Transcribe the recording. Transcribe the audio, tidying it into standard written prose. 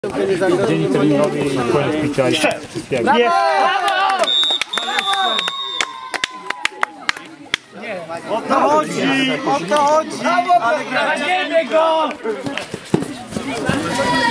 Dzień treningowy i koniec picia i wszystkiego. O to chodzi! O to chodzi! Brawo! Ale go!